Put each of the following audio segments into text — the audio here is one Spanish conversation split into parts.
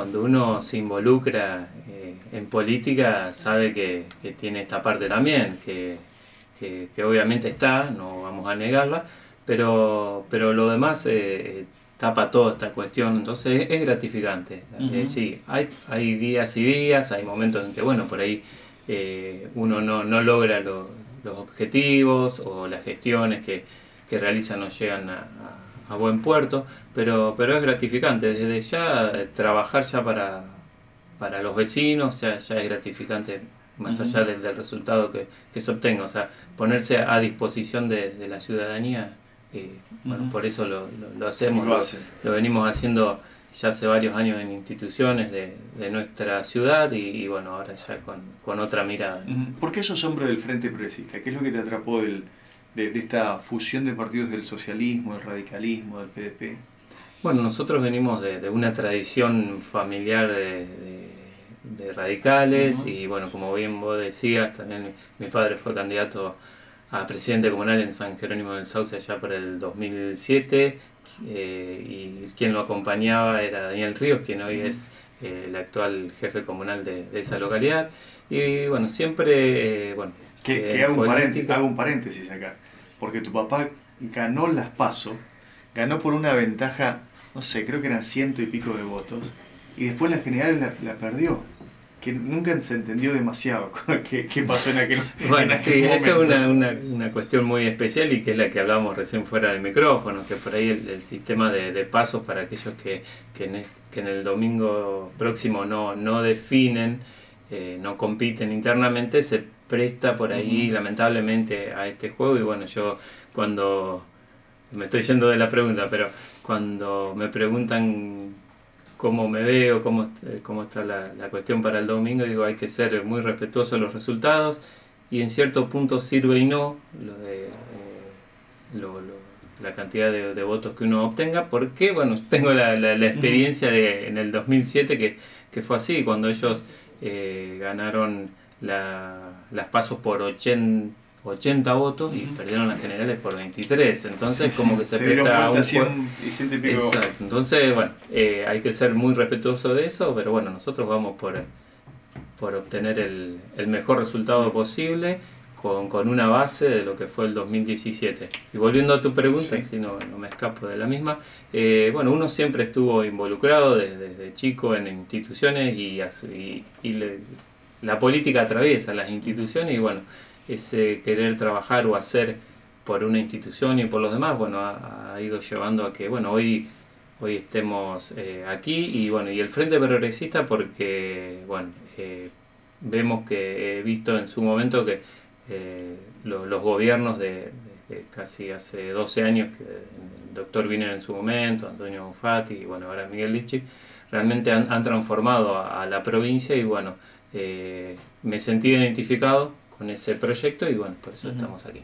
cuando uno se involucra en política sabe que tiene esta parte también, que obviamente está, no vamos a negarla, pero lo demás tapa toda esta cuestión, entonces es gratificante. Sí, hay días y días, hay momentos en que, bueno, por ahí uno no logra los objetivos o las gestiones que realiza no llegan a buen puerto, pero es gratificante. Desde ya trabajar ya para los vecinos ya es gratificante, más allá del resultado que se obtenga. O sea, ponerse a disposición de la ciudadanía, bueno, por eso lo hacemos, lo venimos haciendo ya hace varios años en instituciones de nuestra ciudad y bueno, ahora ya con otra mirada. ¿Por qué sos hombre del Frente Progresista? ¿Qué es lo que te atrapó de esta fusión de partidos del socialismo, del radicalismo, del PDP? Bueno, nosotros venimos de una tradición familiar de radicales y bueno, como bien vos decías, también mi padre fue candidato a presidente comunal en San Jerónimo del Sauce allá por el 2007 y quien lo acompañaba era Daniel Ríos, quien hoy es el actual jefe comunal de esa localidad. Y bueno, siempre... bueno, hago un paréntesis acá, porque tu papá ganó las PASO, ganó por una ventaja, no sé, creo que eran 100 y pico de votos, y después las generales la perdió, que nunca se entendió demasiado qué pasó en aquel bueno, sí, momento. esa es una cuestión muy especial y que es la que hablábamos recién fuera del micrófono, que por ahí el sistema de pasos para aquellos que en el domingo próximo no definen, no compiten internamente, se presta por ahí lamentablemente a este juego y bueno, yo cuando me estoy yendo de la pregunta, pero cuando me preguntan cómo me veo, cómo está la cuestión para el domingo, digo, hay que ser muy respetuoso de los resultados y en cierto punto sirve y no la cantidad de votos que uno obtenga, porque bueno, tengo la experiencia en el 2007 que fue así, cuando ellos ganaron las pasos por 80 votos y perdieron las generales por 23, entonces como que se presta a un juego. Exacto. Entonces, bueno, hay que ser muy respetuoso de eso, pero bueno, nosotros vamos por obtener el mejor resultado posible con una base de lo que fue el 2017. Y volviendo a tu pregunta, si no me escapo de la misma, bueno, uno siempre estuvo involucrado desde chico en instituciones la política atraviesa las instituciones y bueno, ese querer trabajar o hacer por una institución y por los demás, bueno, ha ido llevando a que, bueno, hoy estemos aquí y bueno, y el Frente Progresista porque, bueno, vemos que he visto en su momento que los gobiernos de casi hace 12 años, que el doctor Wiener en su momento, Antonio Bufati y bueno, ahora Miguel Lichi, realmente han transformado a la provincia y bueno, me sentí identificado con ese proyecto y bueno, por eso estamos aquí.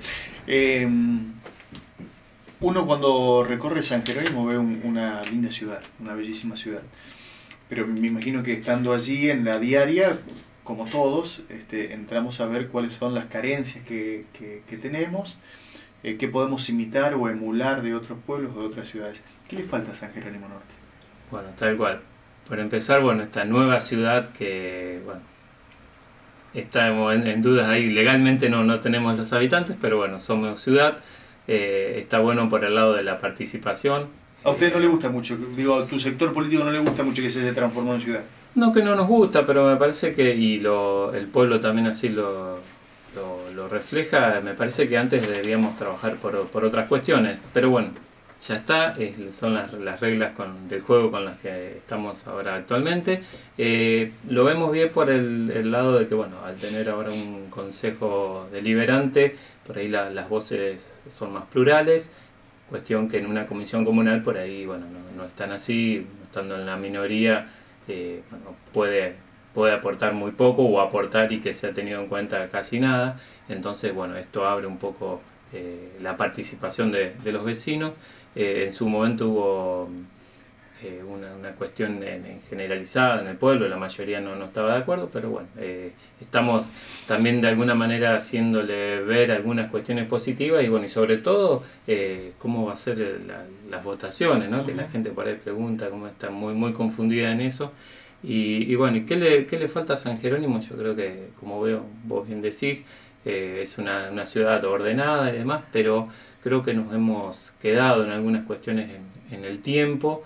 Uno cuando recorre San Jerónimo ve una linda ciudad, una bellísima ciudad, pero me imagino que estando allí en la diaria, como todos, entramos a ver cuáles son las carencias que tenemos, qué podemos imitar o emular de otros pueblos o de otras ciudades. ¿Qué le falta a San Jerónimo Norte? Bueno, tal cual. Por empezar, bueno, esta nueva ciudad que, bueno, estamos en dudas ahí, legalmente no tenemos los habitantes, pero bueno, somos ciudad, está bueno por el lado de la participación. ¿A usted no le gusta mucho? Digo, a tu sector político no le gusta mucho que se haya transformado en ciudad. No que no nos gusta, pero me parece que, el pueblo también así lo refleja, me parece que antes debíamos trabajar por otras cuestiones, pero bueno, ya está, son las reglas del juego con las que estamos ahora actualmente. Lo vemos bien por el lado de que, bueno, al tener ahora un consejo deliberante, por ahí las voces son más plurales, cuestión que en una comisión comunal por ahí, bueno, no están así, estando en la minoría, bueno, puede aportar muy poco o aportar y que se ha tenido en cuenta casi nada, entonces, bueno, esto abre un poco la participación de los vecinos. En su momento hubo una cuestión generalizada en el pueblo, la mayoría no estaba de acuerdo, pero bueno, estamos también de alguna manera haciéndole ver algunas cuestiones positivas y bueno, y sobre todo cómo va a ser las votaciones, ¿no? Que la gente por ahí pregunta, cómo está muy confundida en eso. Y bueno, ¿y qué le falta a San Jerónimo? Yo creo que, como vos bien decís, es una ciudad ordenada y demás, pero creo que nos hemos quedado en algunas cuestiones en el tiempo,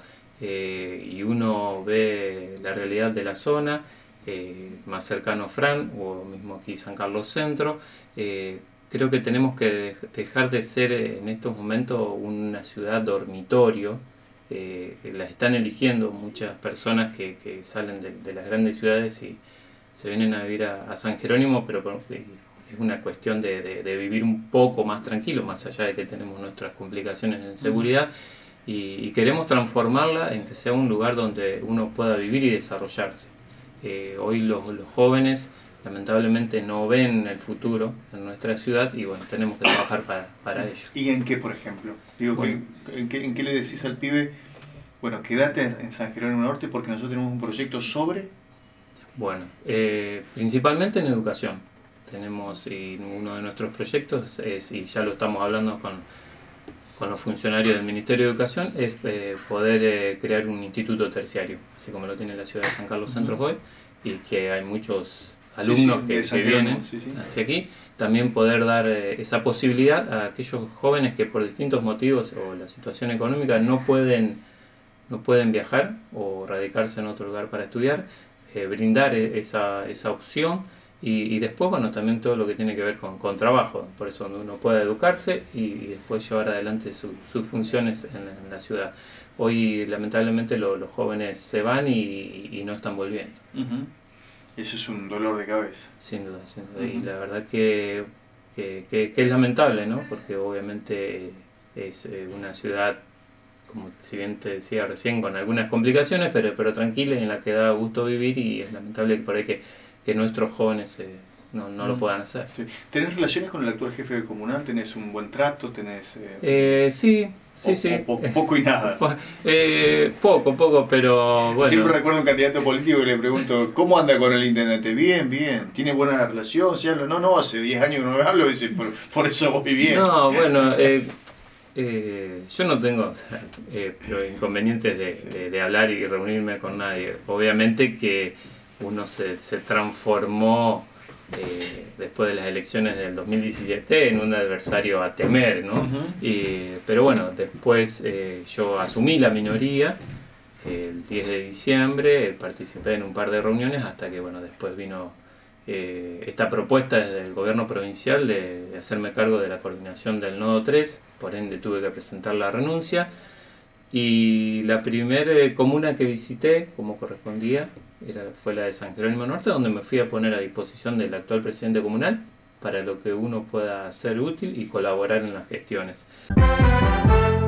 y uno ve la realidad de la zona, más cercano a Fran o mismo aquí San Carlos Centro. Creo que tenemos que dejar de ser en estos momentos una ciudad dormitorio. Las están eligiendo muchas personas que salen de las grandes ciudades y se vienen a vivir a San Jerónimo, pero es una cuestión de vivir un poco más tranquilo, más allá de que tenemos nuestras complicaciones en seguridad, y queremos transformarla en que sea un lugar donde uno pueda vivir y desarrollarse. Hoy los jóvenes lamentablemente no ven el futuro en nuestra ciudad y bueno, tenemos que trabajar para ello. ¿Y en qué, por ejemplo? Digo, Bueno. ¿en qué le decís al pibe, bueno, quédate en San Jerónimo Norte porque nosotros tenemos un proyecto sobre? Bueno, principalmente en educación. Tenemos, y uno de nuestros proyectos es, y ya lo estamos hablando con los funcionarios del Ministerio de Educación, es poder crear un instituto terciario, así como lo tiene la ciudad de San Carlos Centro hoy, y que hay muchos alumnos que vienen hacia aquí. También poder dar esa posibilidad a aquellos jóvenes que por distintos motivos o la situación económica no pueden viajar o radicarse en otro lugar para estudiar, brindar esa opción. Y después, bueno, también todo lo que tiene que ver con trabajo, por eso donde uno pueda educarse y después llevar adelante sus funciones en la ciudad. Hoy, lamentablemente, los jóvenes se van y no están volviendo. Eso es un dolor de cabeza. Sin duda, sin duda. Y la verdad que es lamentable, ¿no? Porque obviamente es una ciudad, como si bien te decía recién, con algunas complicaciones, pero tranquila y en la que da gusto vivir, y es lamentable que por ahí que nuestros jóvenes no lo puedan hacer. Sí. ¿Tenés relaciones con el actual jefe comunal? ¿Tenés un buen trato? ¿Tenés, sí. Poco y nada. Poco, pero bueno. Siempre recuerdo un candidato político que le pregunto, ¿cómo anda con el intendente? Bien. ¿Tiene buena relación? ¿Se habla? No, hace 10 años que no me hablo, dice, por eso voy bien. No, bueno, yo no tengo pero inconvenientes de hablar y reunirme con nadie. Obviamente que uno se transformó después de las elecciones del 2017 en un adversario a temer, ¿no? Pero bueno, después yo asumí la minoría el 10 de diciembre, participé en un par de reuniones hasta que, bueno, después vino esta propuesta desde el gobierno provincial de hacerme cargo de la coordinación del Nodo 3, por ende tuve que presentar la renuncia. Y la primera comuna que visité, como correspondía, fue la de San Jerónimo Norte, donde me fui a poner a disposición del actual presidente comunal para lo que uno pueda ser útil y colaborar en las gestiones.